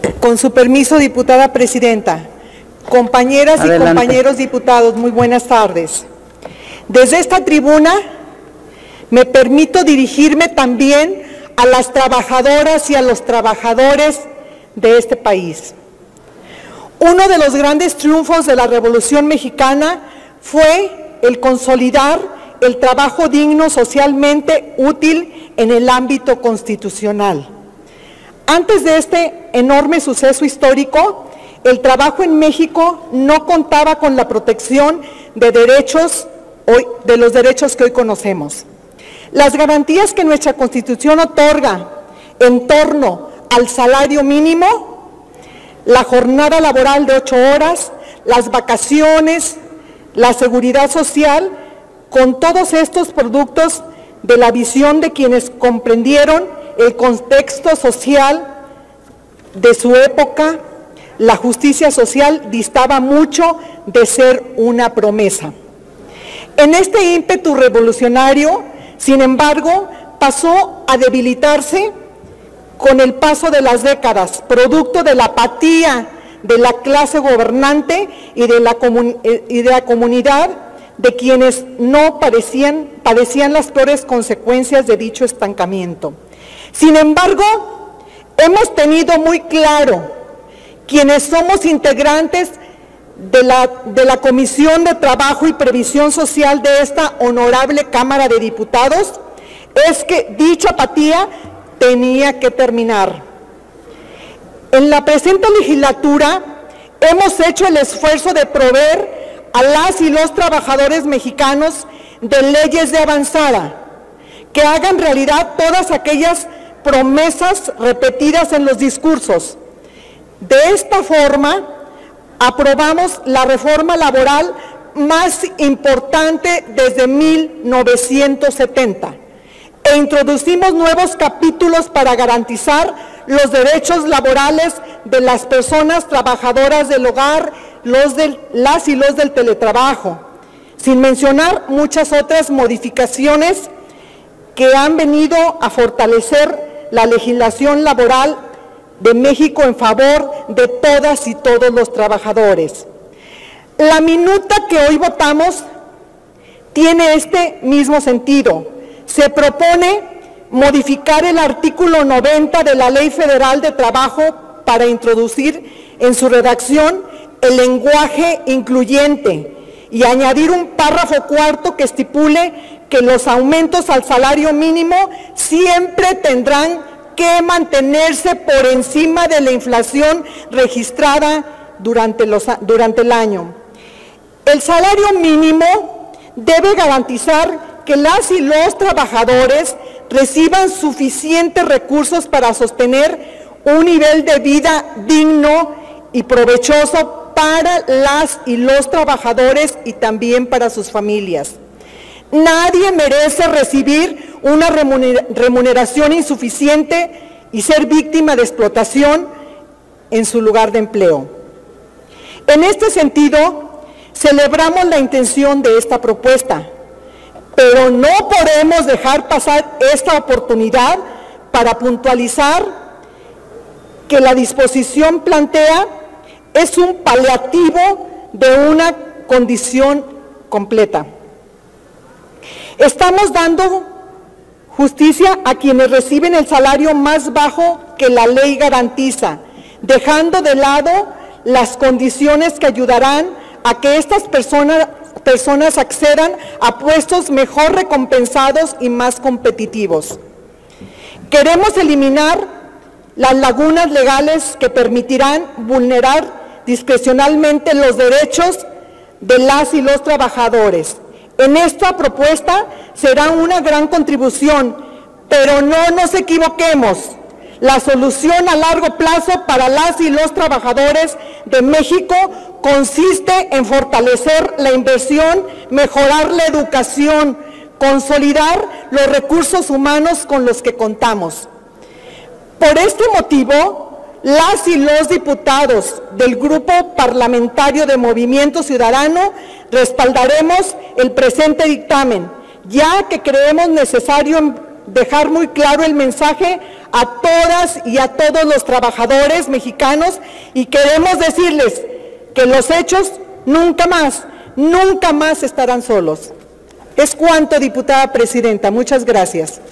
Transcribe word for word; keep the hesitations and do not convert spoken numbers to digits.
Con su permiso, diputada presidenta, compañeras Adelante. y compañeros diputados, muy buenas tardes. Desde esta tribuna me permito dirigirme también a las trabajadoras y a los trabajadores de este país. Uno de los grandes triunfos de la Revolución Mexicana fue el consolidar el trabajo digno socialmente útil en el ámbito constitucional. Antes de este enorme suceso histórico, el trabajo en México no contaba con la protección de derechos, hoy, de los derechos que hoy conocemos. Las garantías que nuestra Constitución otorga en torno al salario mínimo, la jornada laboral de ocho horas, las vacaciones, la seguridad social, con todos estos productos de la visión de quienes comprendieron el contexto social de su época, la justicia social distaba mucho de ser una promesa. En este ímpetu revolucionario, sin embargo, pasó a debilitarse con el paso de las décadas, producto de la apatía de la clase gobernante y de la, comun y de la comunidad de quienes no parecían, padecían las peores consecuencias de dicho estancamiento. Sin embargo, hemos tenido muy claro, quienes somos integrantes de la, de la Comisión de Trabajo y Previsión Social de esta honorable Cámara de Diputados, es que dicha apatía tenía que terminar. En la presente legislatura hemos hecho el esfuerzo de proveer a las y los trabajadores mexicanos de leyes de avanzada, que hagan realidad todas aquellas promesas repetidas en los discursos. De esta forma, aprobamos la reforma laboral más importante desde mil novecientos setenta e introducimos nuevos capítulos para garantizar los derechos laborales de las personas trabajadoras del hogar, los del, las y los del teletrabajo, sin mencionar muchas otras modificaciones que han venido a fortalecer la legislación laboral de México en favor de todas y todos los trabajadores. La minuta que hoy votamos tiene este mismo sentido. Se propone modificar el artículo noventa de la Ley Federal de Trabajo para introducir en su redacción el lenguaje incluyente y añadir un párrafo cuarto que estipule que los aumentos al salario mínimo siempre tendrán que mantenerse por encima de la inflación registrada durante, los, durante el año. El salario mínimo debe garantizar que las y los trabajadores reciban suficientes recursos para sostener un nivel de vida digno y provechoso para las y los trabajadores y también para sus familias. Nadie merece recibir una remuneración insuficiente y ser víctima de explotación en su lugar de empleo. En este sentido, celebramos la intención de esta propuesta, pero no podemos dejar pasar esta oportunidad para puntualizar que la disposición plantea es un paliativo de una condición completa. Estamos dando justicia a quienes reciben el salario más bajo que la ley garantiza, dejando de lado las condiciones que ayudarán a que estas personas, personas accedan a puestos mejor recompensados y más competitivos. Queremos eliminar las lagunas legales que permitirán vulnerar discrecionalmente los derechos de las y los trabajadores. En esta propuesta será una gran contribución, pero no nos equivoquemos. La solución a largo plazo para las y los trabajadores de México consiste en fortalecer la inversión, mejorar la educación, consolidar los recursos humanos con los que contamos. Por este motivo, las y los diputados del Grupo Parlamentario de Movimiento Ciudadano respaldaremos el presente dictamen, ya que creemos necesario dejar muy claro el mensaje a todas y a todos los trabajadores mexicanos y queremos decirles que los hechos nunca más, nunca más estarán solos. Es cuanto, diputada presidenta. Muchas gracias.